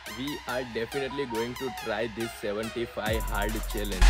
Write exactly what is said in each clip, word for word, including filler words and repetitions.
we are definitely going to try this seventy-five hard challenge.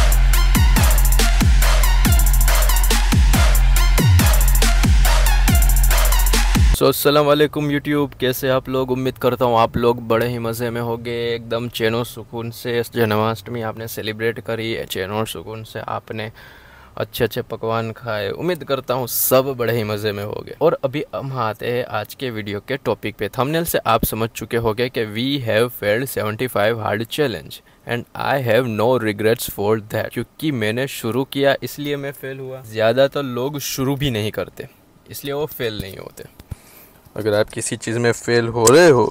सो अस्सलाम वालेकुम YouTube, कैसे आप लोग। उम्मीद करता हूँ आप लोग बड़े ही मज़े में होंगे, एकदम चैन और सुकून से। जन्माष्टमी आपने सेलिब्रेट करी है, चैन और सुकून से आपने अच्छे अच्छे पकवान खाए। उम्मीद करता हूँ सब बड़े ही मज़े में होंगे। और अभी हम आते हैं आज के वीडियो के टॉपिक पे। थंबनेल से आप समझ चुके होंगे कि we have failed seventy five hard challenge and I have no regrets for that. क्योंकि मैंने शुरू किया इसलिए मैं फेल हुआ। ज़्यादातर लोग शुरू भी नहीं करते, इसलिए वो फेल नहीं होते। अगर आप किसी चीज़ में फेल हो रहे हो,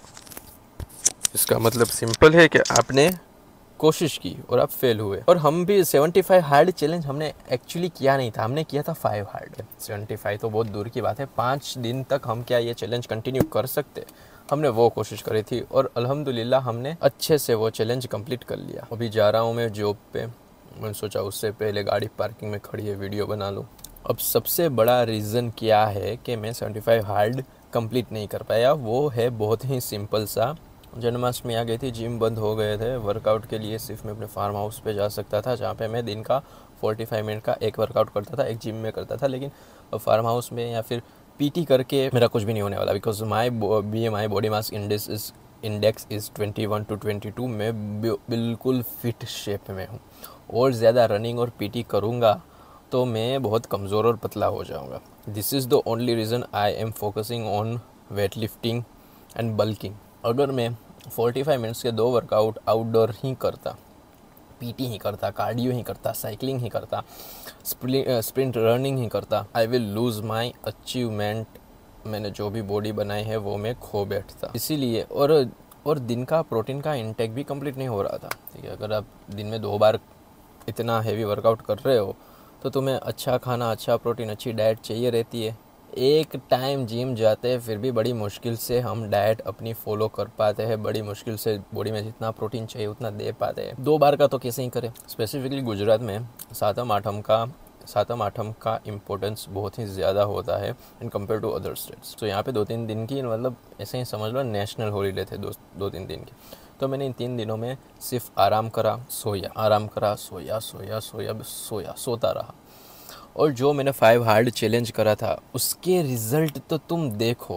इसका मतलब सिंपल है कि आपने कोशिश की और आप फेल हुए। और हम भी सेवेंटी फाइव हार्ड चैलेंज हमने एक्चुअली किया नहीं था, हमने किया था फाइव हार्ड। सेवेंटी फाइव तो बहुत दूर की बात है, पाँच दिन तक हम क्या ये चैलेंज कंटिन्यू कर सकते, हमने वो कोशिश करी थी और अल्हम्दुलिल्लाह हमने अच्छे से वो चैलेंज कंप्लीट कर लिया। अभी जा रहा हूँ मैं जॉब पे, मैंने सोचा उससे पहले गाड़ी पार्किंग में खड़ी है, वीडियो बना लूँ। अब सबसे बड़ा रीज़न क्या है कि मैं सेवेंटी फाइव हार्ड कंप्लीट नहीं कर पाया, वो है बहुत ही सिंपल सा। जन्माष्टमी आ गई थी, जिम बंद हो गए थे। वर्कआउट के लिए सिर्फ मैं अपने फार्म हाउस पे जा सकता था, जहाँ पे मैं दिन का पैंतालीस मिनट का एक वर्कआउट करता था, एक जिम में करता था। लेकिन फार्म हाउस में या फिर पीटी करके मेरा कुछ भी नहीं होने वाला, because my B M I body mass index is index is twenty one to twenty two. मैं बिल्कुल फिट शेप में हूँ और ज़्यादा रनिंग और पीटी करूँगा तो मैं बहुत कमज़ोर और पतला हो जाऊँगा। This is the only reason I am focusing on weight lifting and bulking. अगर मैं पैंतालीस मिनट्स के दो वर्कआउट आउटडोर ही करता, पीटी ही करता, कार्डियो ही करता, साइकिलिंग ही करता, स्प्रिंट रनिंग ही करता, I will lose my achievement. मैंने जो भी बॉडी बनाई है वो मैं खो बैठता। इसीलिए और और दिन का प्रोटीन का इंटेक भी कंप्लीट नहीं हो रहा था। ठीक है, अगर आप दिन में दो बार इतना हैवी वर्कआउट कर रहे हो तो तुम्हें अच्छा खाना, अच्छा प्रोटीन, अच्छी डाइट चाहिए रहती है। एक टाइम जिम जाते हैं फिर भी बड़ी मुश्किल से हम डाइट अपनी फॉलो कर पाते हैं, बड़ी मुश्किल से बॉडी में जितना प्रोटीन चाहिए उतना दे पाते हैं। दो बार का तो कैसे ही करें। स्पेसिफिकली गुजरात में सातम आठम का सातम आठम का इम्पोर्टेंस बहुत ही ज़्यादा होता है in compare to other states. तो यहाँ पे दो तीन दिन की, मतलब ऐसे ही समझ लो नेशनल हॉलीडे थे दो दो तीन दिन की। तो मैंने इन तीन दिनों में सिर्फ आराम करा, सोया, आराम करा, सोया सोया सोया सोया सोता रहा। और जो मैंने फाइव हार्ड चैलेंज करा था उसके रिजल्ट तो तुम देखो।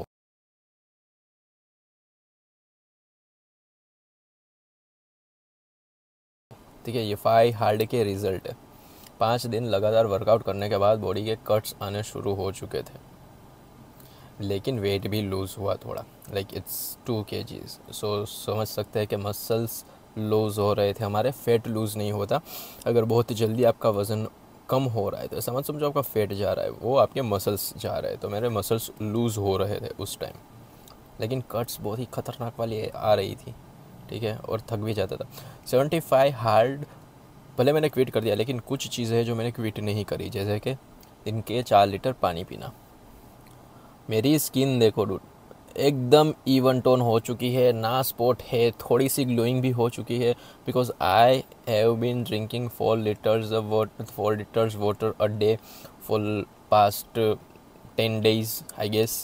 ठीक है, ये फाइव हार्ड के रिजल्ट है। पाँच दिन लगातार वर्कआउट करने के बाद बॉडी के कट्स आने शुरू हो चुके थे, लेकिन वेट भी लूज़ हुआ थोड़ा, लाइक इट्स टू के जीज। सो समझ सकते हैं कि मसल्स लूज़ हो रहे थे हमारे, फैट लूज़ नहीं होता। अगर बहुत जल्दी आपका वज़न कम हो रहा है तो समझ समझो आपका फैट जा रहा है, वो आपके मसल्स जा रहे हैं। तो मेरे मसल्स लूज़ हो रहे थे उस टाइम, लेकिन कट्स बहुत ही ख़तरनाक वाली आ रही थी। ठीक है, और थक भी जाता था। सेवेंटी फाइव हार्ड भले मैंने क्विट कर दिया, लेकिन कुछ चीज़ें हैं जो मैंने क्विट नहीं करी, जैसे कि दिन के चार लीटर पानी पीना। मेरी स्किन देखो डूड, एकदम इवन टोन हो चुकी है, ना स्पॉट है, थोड़ी सी ग्लोइंग भी हो चुकी है, because I have been drinking four litres of water four litres water a day for past ten days I guess.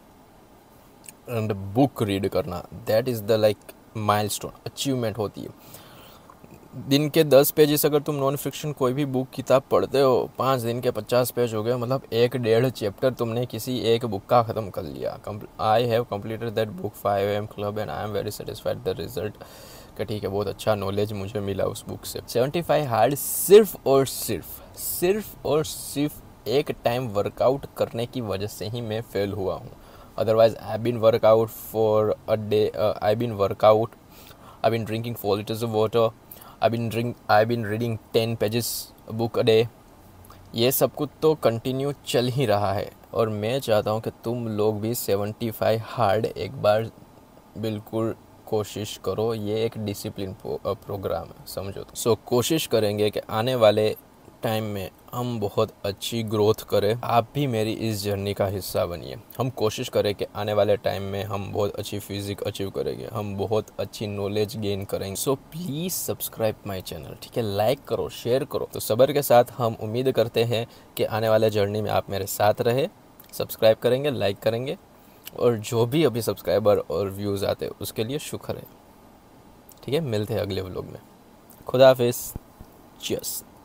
And book read करना, that is the like milestone, achievement होती है। दिन के दस पेजेस अगर तुम नॉन फिक्शन कोई भी बुक किताब पढ़ते हो, पाँच दिन के पचास पेज हो गए, मतलब एक डेढ़ चैप्टर तुमने किसी एक बुक का ख़त्म कर लिया। I have completed that book five AM club and I am very satisfied the result. कि ठीक है, बहुत अच्छा नॉलेज मुझे मिला उस बुक से। सेवेंटी फाइव हार्ड सिर्फ और सिर्फ सिर्फ और सिर्फ एक टाइम वर्कआउट करने की वजह से ही मैं फेल हुआ हूँ। Otherwise I been workout for a day, I been workout, I been drinking four litres of water, I been drink I been reading ten pages book a day. ये सब कुछ तो कंटिन्यू चल ही रहा है और मैं चाहता हूँ कि तुम लोग भी सेवेंटी फाइव हार्ड एक बार बिल्कुल कोशिश करो। ये एक डिसिप्लिन प्रोग्राम है, समझो तो। सो so, कोशिश करेंगे कि आने वाले टाइम में हम बहुत अच्छी ग्रोथ करें। आप भी मेरी इस जर्नी का हिस्सा बनिए। हम कोशिश करें कि आने वाले टाइम में हम बहुत अच्छी फिजिक अचीव करेंगे, हम बहुत अच्छी नॉलेज गेन करेंगे। So please subscribe my channel, ठीक है, लाइक करो, शेयर करो। तो सब्र के साथ हम उम्मीद करते हैं कि आने वाले जर्नी में आप मेरे साथ रहे, सब्सक्राइब करेंगे, लाइक करेंगे, और जो भी अभी सब्सक्राइबर और व्यूज़ आते हैं उसके लिए शुक्र है। ठीक है, मिलते हैं अगले व्लॉग में। खुदा हाफिज़। चीयर्स।